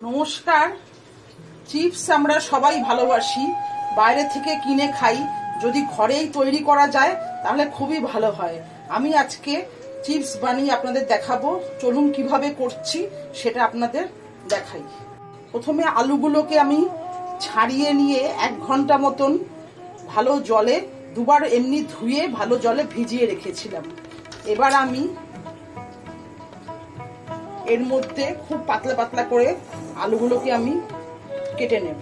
নমস্কার। চিপস আমরা সবাই ভালোবাসি, বাইরে থেকে কিনে খাই। যদি ঘরেই তৈরি করা যায় তাহলে খুবই ভালো হয়। আমি আজকে চিপস বানিয়ে আপনাদের দেখাবো। চলুন কিভাবে করছি সেটা আপনাদের দেখাই। প্রথমে আলুগুলোকে আমি ছাড়িয়ে নিয়ে 1 ঘন্টা মতন ভালো জলে দুবার এমনি ধুয়ে ভালো জলে ভিজিয়ে রেখেছিলাম। এবার আমি এর মধ্যে খুব পাতলা পাতলা করে আলুগুলোকে আমি কেটে নেব।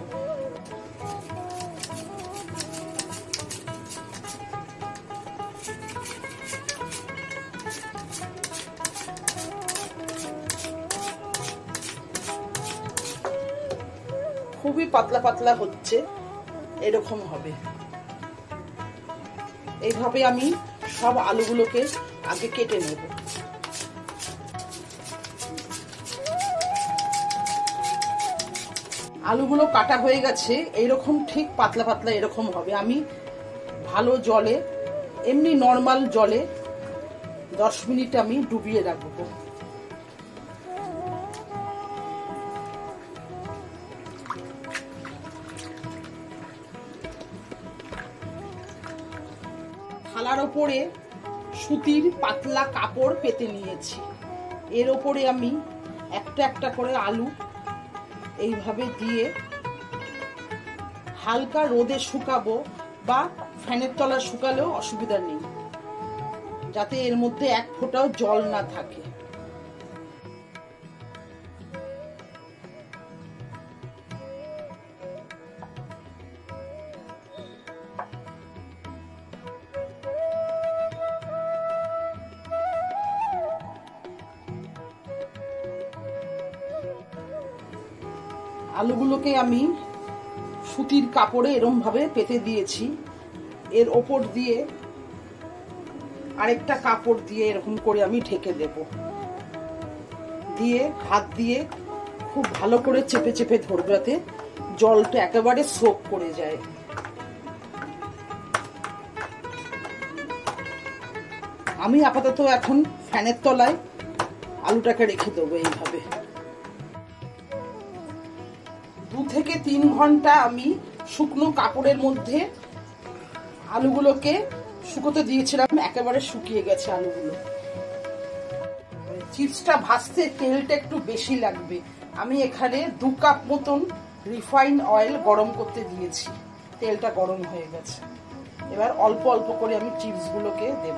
খুবই পাতলা পাতলা হচ্ছে, এরকম হবে। এইভাবে আমি সব আলুগুলোকে আগে কেটে নেব। আলুগুলো কাটা হয়ে গেছে, এইরকম ঠিক পাতলা পাতলা এরকম হবে। আমি ভালো জলে, এমনি নর্মাল জলে 10 মিনিট আমি ডুবিয়ে রাখবো। থালার ওপরে সুতির পাতলা কাপড় পেতে নিয়েছি। এর ওপরে আমি একটা একটা করে আলু এইভাবে দিয়ে হালকা রোদে শুকাবো, বা ফ্যানের তলায় শুকালেও অসুবিধা নেই, যাতে এর মধ্যে এক ফোঁটাও জল না থাকে। আলুগুলোকে আমি সুতির কাপড়ে এরকম ভাবে পেতে দিয়েছি। এর ওপর দিয়ে আরেকটা কাপড় দিয়ে এরকম করে আমি ঢেকে দেব। দিয়ে হাত দিয়ে খুব ভালো করে চেপে চেপে ধরবো, যাতে জলটা একেবারে সোক করে যায়। আমি আপাতত এখন ফ্যানের তলায় আলুটাকে রেখে দেবো এইভাবে। 2 থেকে 3 ঘন্টা আমি শুকনো কাপড়ের মধ্যে আলুগুলোকে শুকোতে দিয়েছিলাম। একেবারে শুকিয়ে গেছে আলুগুলো। চিপসটা ভাজতে তেলটা একটু বেশি লাগবে। আমি এখানে 2 কাপ মতন রিফাইন্ড অয়েল গরম করতে দিয়েছি। তেলটা গরম হয়ে গেছে। এবার অল্প অল্প করে আমি চিপসগুলোকে দেব।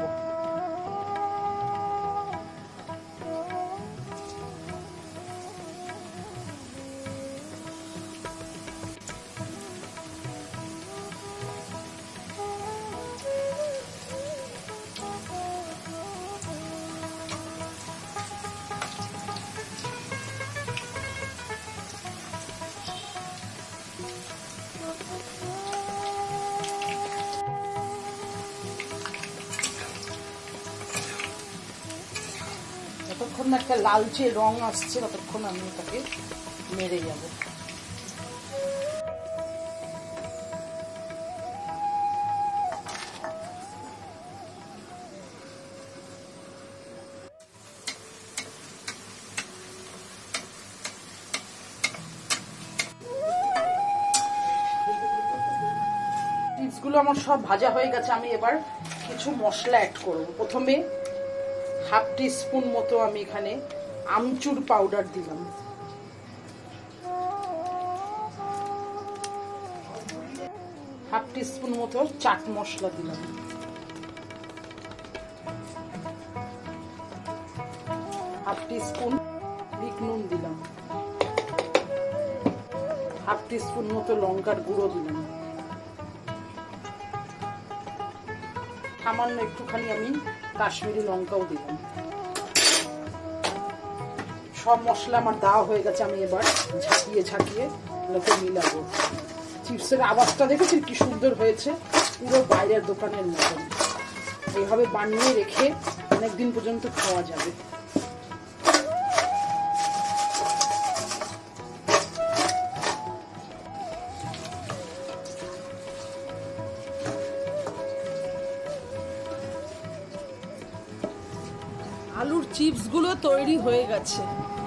যতক্ষণ না একটা লালচে রং আসছে ততক্ষণ আমি এটাকে মেরে যাব। চিপসগুলো আমার সব ভাজা হয়ে গেছে। আমি এবার কিছু মশলা অ্যাড করব। প্রথমে 1/2 টিস্পুন মতো আমি এখানে আমচুর পাউডার দিলাম। হাফ টিস্পুন মতো চাট মশলা দিলাম। হাফ টিস্পুন বিট নুন দিলাম। হাফ টিস্পুন মতো লঙ্কার গুঁড়ো দিলাম। সামান্য একটুখানি আমি কাশ্মীরি লঙ্কাও দিলাম। সব মশলা আমার দেওয়া হয়ে গেছে। আমি এবার ঝাঁকিয়ে ঝাঁকিয়ে লোকে মিলাবো। চিপসের আওয়াজটা দেখেছেন কি সুন্দর হয়েছে, পুরো বাইরের দোকানের মতন। এইভাবে বানিয়ে রেখে অনেকদিন পর্যন্ত খাওয়া যাবে। আলুর চিপস গুলো তৈরি হয়ে গেছে।